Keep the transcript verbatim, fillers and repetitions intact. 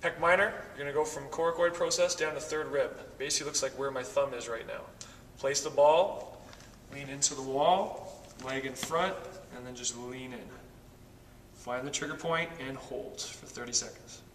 Pec minor, you're going to go from coracoid process down to third rib. Basically looks like where my thumb is right now. Place the ball, lean into the wall, leg in front, and then just lean in. Find the trigger point and hold for thirty seconds.